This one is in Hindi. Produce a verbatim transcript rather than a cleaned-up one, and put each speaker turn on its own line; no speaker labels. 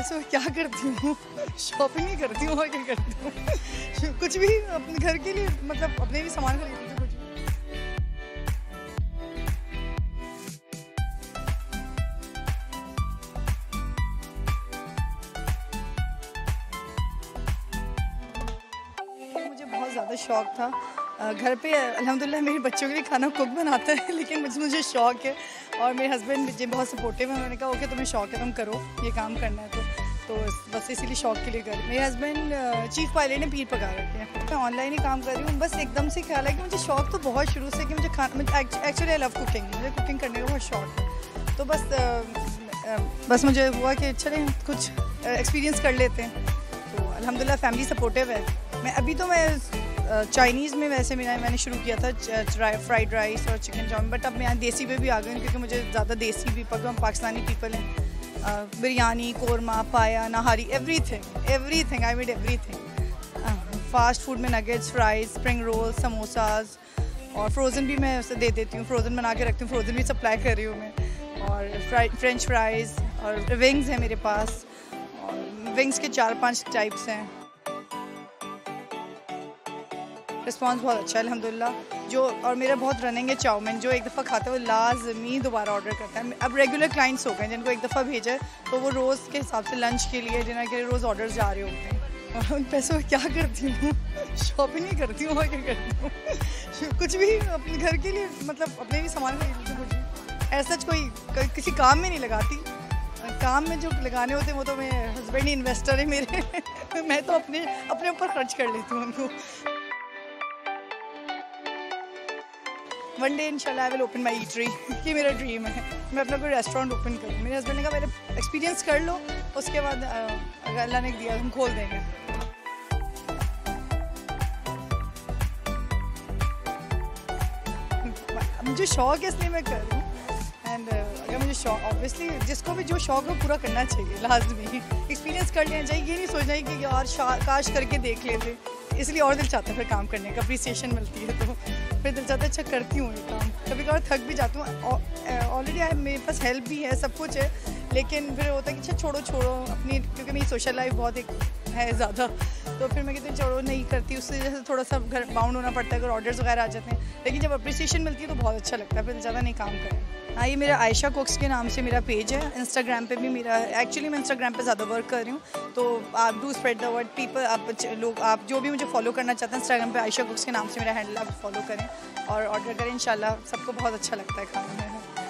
पैसों में क्या करती हूँ, शॉपिंग ही करती हूँ और क्या करती हूँ। कुछ भी अपने घर के लिए, मतलब अपने भी सामान खरीदती हूँ कुछ। मुझे बहुत ज़्यादा शौक था घर पे, अल्हम्दुलिल्लाह मेरे बच्चों के लिए खाना कुक बनाता है, लेकिन मुझे मुझे शौक है और मेरे हस्बैंड मुझे बहुत सपोर्टिव है। उन्होंने कहा ओके तुम्हें शौक है तुम करो, ये काम करना है तो तो बस इसीलिए शौक के लिए कर। मेरे हस्बैंड चीफ पायलट ने पीर पका रखे हैं, मैं ऑनलाइन ही काम कर रही हूँ। बस एकदम से ख्याल है कि मुझे शौक तो बहुत शुरू से कि मुझे खाना, एक्चुअली आई लव कुकिंग, मुझे कुकिंग करने का बहुत शौक है। तो बस आ, आ, बस मुझे हुआ कि चलें कुछ एक्सपीरियंस कर लेते हैं, तो अल्हम्दुलिल्लाह फैमिली सपोर्टिव है। मैं अभी तो मैं चाइनीज़ में वैसे मेरा मैंने शुरू किया था फ्राइड राइस और चिकन चाउमीन, बट अब मैं यहाँ देसी पे भी आ गई हूँ क्योंकि मुझे ज़्यादा देसी पीपल, हम पाकिस्तानी पीपल हैं। Biryani, korma, paya, nihari, everything everything I made everything. Fast food में nuggets, fries, spring roll, samosas और फ्रोज़न भी मैं उसे दे देती हूँ, फ्रोज़न बना के रखती हूँ, फ्रोज़न भी सप्लाई कर रही हूँ मैं। और फ्राई फ्रेंच फ्राइज़ और विंग्स हैं मेरे पास, और विंग्स के चार पांच टाइप्स हैं। रिस्पॉन्स बहुत अच्छा है अल्हम्दुलिल्लाह। जो और मेरा बहुत रनिंग है चाउमीन, जो एक दफ़ा खाता है वो लाजमी दोबारा ऑर्डर करता है। अब रेगुलर क्लाइंट्स हो गए जिनको एक दफ़ा भेजा है तो वो रोज़ के हिसाब से लंच के लिए, डिनर के लिए रोज़ ऑर्डर जा रहे होते हैं। और उन पैसों में क्या करती हूँ, शॉपिंग ही करती हूँ और क्या करती हूँ। कुछ भी अपने घर के लिए, मतलब अपने भी सामान खरीदती हूँ, कुछ भी ऐसा कोई किसी काम में नहीं लगाती। काम में जो लगाने होते हैं वो तो मेरे हस्बैंड ही इन्वेस्टर है मेरे। मैं तो अपने अपने ऊपर खर्च कर लेती हूँ उनको। वन डे इंशाल्लाह I will open my eatery, ये मेरा ड्रीम है, मैं अपना कोई रेस्टोरेंट ओपन करूँ। मेरे हस्बैंड ने कहा पहले एक्सपीरियंस कर लो, उसके बाद अगर अल्लाह ने दिया हम खोल देंगे। मुझे शौक है इसलिए मैं कर रही हूँ, एंड अगर मुझे शौक, ऑब्वियसली जिसको भी जो शौक है पूरा करना चाहिए, लाजमी एक्सपीरियंस कर लेना चाहिए। ये नहीं सोचना है कि यार काश करके देख लेते, इसलिए और दिल चाहता है फिर काम करने का, अप्रिसिएशन मिलती है तो फिर दिल चाहता है अच्छा करती हूँ ये काम। कभी कभार थक भी जाती हूँ, ऑलरेडी मेरे पास हेल्प भी है, सब कुछ है, लेकिन फिर होता है कि अच्छा छोड़ो छोड़ो अपनी, क्योंकि मेरी सोशल लाइफ बहुत एक है ज़्यादा, तो फिर मैं कहती हूँ छोड़ो नहीं करती, उससे जैसे थोड़ा सा घर बाउंड होना पड़ता है अगर ऑर्डर्स वगैरह आ जाते हैं, लेकिन जब अप्रिसिएशन मिलती है तो बहुत अच्छा लगता है, फिर ज़्यादा नहीं काम करें। हाँ, ये मेरा आयशा कुक्स के नाम से मेरा पेज है, इंस्टाग्राम पे भी मेरा, एक्चुअली मैं इंस्टाग्राम पे ज़्यादा वर्क कर रही हूँ, तो आप do spread the word people, आप लोग आप जो भी मुझे फॉलो करना चाहते हैं इंस्टाग्राम पे आयशा कुक्स के नाम से मेरा हैंडल, आप फॉलो करें और ऑर्डर करें, इंशाल्लाह सबको बहुत अच्छा लगता है खाने में।